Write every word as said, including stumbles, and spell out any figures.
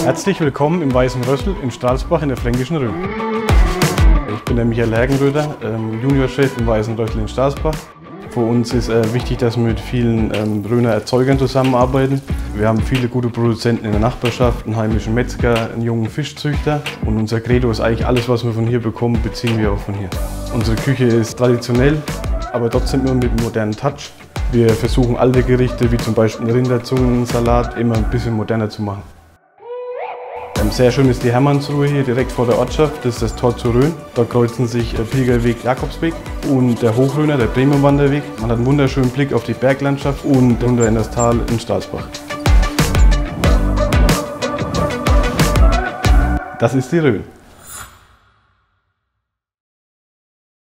Herzlich willkommen im Weißen Rössl in Stralsbach in der Fränkischen Rhön. Ich bin der Michael Hergenröder, ähm, Juniorchef im Weißen Rössl in Stralsbach. Für uns ist äh, wichtig, dass wir mit vielen ähm, Rhöner Erzeugern zusammenarbeiten. Wir haben viele gute Produzenten in der Nachbarschaft, einen heimischen Metzger, einen jungen Fischzüchter. Und unser Credo ist eigentlich, alles, was wir von hier bekommen, beziehen wir auch von hier. Unsere Küche ist traditionell, aber trotzdem immer mit einem modernen Touch. Wir versuchen alte Gerichte, wie zum Beispiel einen Rinderzungensalat, immer ein bisschen moderner zu machen. Sehr schön ist die Hermannsruhe hier direkt vor der Ortschaft. Das ist das Tor zur Rhön. Dort kreuzen sich Pilgerweg, Jakobsweg und der Hochrhöner, der Premium-Wanderweg. Man hat einen wunderschönen Blick auf die Berglandschaft und runter in das Tal in Stralsbach. Das ist die Rhön.